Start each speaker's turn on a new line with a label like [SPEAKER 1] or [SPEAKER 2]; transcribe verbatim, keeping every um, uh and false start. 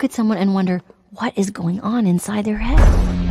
[SPEAKER 1] look at someone and wonder what is going on inside their head.